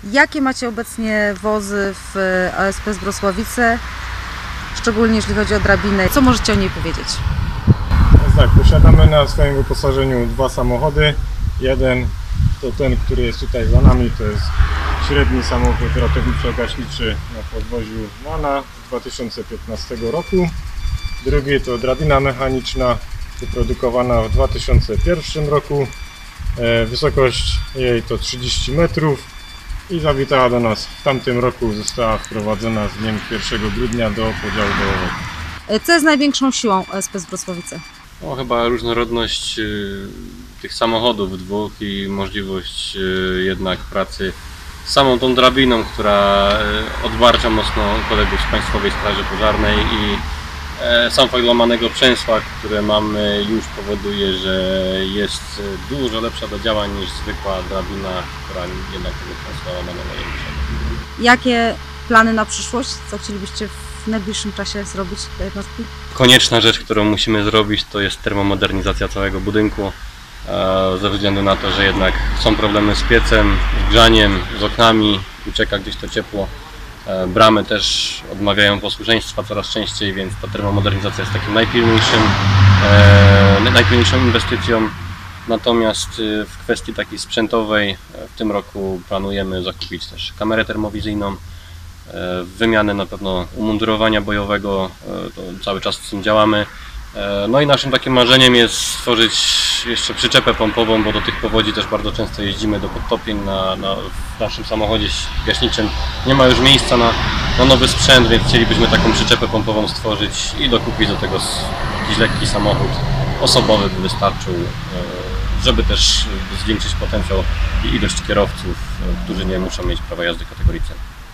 Jakie macie obecnie wozy w ASP Zbrosławice, szczególnie jeśli chodzi o drabinę? Co możecie o niej powiedzieć? Tak, posiadamy na swoim wyposażeniu 2 samochody. Jeden to ten, który jest tutaj za nami, to jest średni samochód ratowniczo-gaśniczy na podwoziu MANA z 2015 roku. Drugi to drabina mechaniczna wyprodukowana w 2001 roku. Wysokość jej to 30 metrów i zawitała do nas w tamtym roku. Została wprowadzona z dniem 1 grudnia do podziału bojowych. Co jest największą siłą ASP Zbrosławice? Chyba różnorodność tych samochodów dwóch i możliwość jednak pracy z samą tą drabiną, która odbarcza mocno kolegów z Państwowej Straży Pożarnej i sam fakt łamanego przęsła, które mamy, już powoduje, że jest dużo lepsza do działań niż zwykła drabina, która jednak tego przęsła łamanego nie posiada. Jakie plany na przyszłość? Co chcielibyście w najbliższym czasie zrobić dla jednostki? Konieczna rzecz, którą musimy zrobić, to jest termomodernizacja całego budynku, ze względu na to, że jednak są problemy z piecem, z grzaniem, z oknami, ucieka gdzieś to ciepło. Bramy też odmawiają posłuszeństwa coraz częściej, więc ta termomodernizacja jest takim najpilniejszą inwestycją. Natomiast w kwestii takiej sprzętowej w tym roku planujemy zakupić też kamerę termowizyjną, wymianę na pewno umundurowania bojowego, to cały czas z tym działamy. No i naszym takim marzeniem jest stworzyć jeszcze przyczepę pompową, bo do tych powodzi też bardzo często jeździmy do podtopień w naszym samochodzie gaśniczym. Nie ma już miejsca na nowy sprzęt, więc chcielibyśmy taką przyczepę pompową stworzyć i dokupić do tego jakiś lekki samochód osobowy by wystarczył, żeby też zwiększyć potencjał i ilość kierowców, którzy nie muszą mieć prawa jazdy kategorii C.